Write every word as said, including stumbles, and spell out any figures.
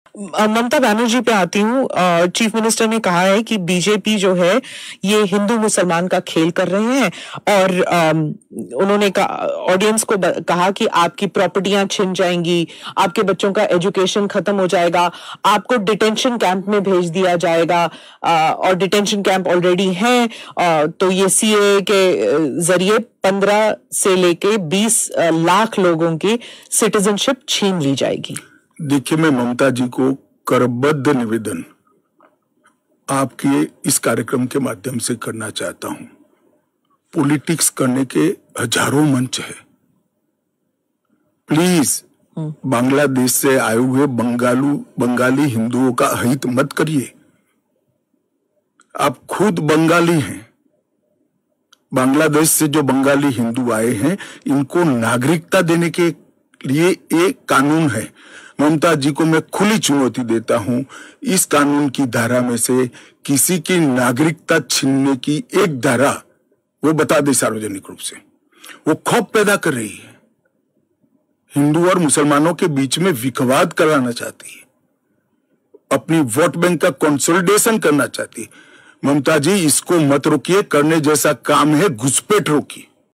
ममता बनर्जी पे आती हूँ। चीफ मिनिस्टर ने कहा है कि बीजेपी जो है ये हिंदू मुसलमान का खेल कर रहे हैं और आ, उन्होंने ऑडियंस को कहा कि आपकी प्रॉपर्टियां छिन जाएंगी, आपके बच्चों का एजुकेशन खत्म हो जाएगा, आपको डिटेंशन कैंप में भेज दिया जाएगा आ, और डिटेंशन कैंप ऑलरेडी हैं। आ, तो ये सीए के जरिए पंद्रह से लेके बीस लाख लोगों की सिटीजनशिप छीन ली जाएगी। देखिए, मैं ममता जी को करबद्ध निवेदन आपके इस कार्यक्रम के माध्यम से करना चाहता हूं। पॉलिटिक्स करने के हजारों मंच है, प्लीज बांग्लादेश से आए हुए बंगालू बंगाली हिंदुओं का हित मत करिए। आप खुद बंगाली हैं। बांग्लादेश से जो बंगाली हिंदू आए हैं, इनको नागरिकता देने के लिए एक कानून है। ममता जी को मैं खुली चुनौती देता हूं, इस कानून की धारा में से किसी की नागरिकता छीनने की एक धारा वो बता दे सार्वजनिक रूप से। वो खौफ पैदा कर रही है, हिंदू और मुसलमानों के बीच में विखवाद कराना चाहती है, अपनी वोट बैंक का कंसोलिडेशन करना चाहती है। ममता जी, इसको मत रोकिए। करने जैसा काम है घुसपैठ रोकिए।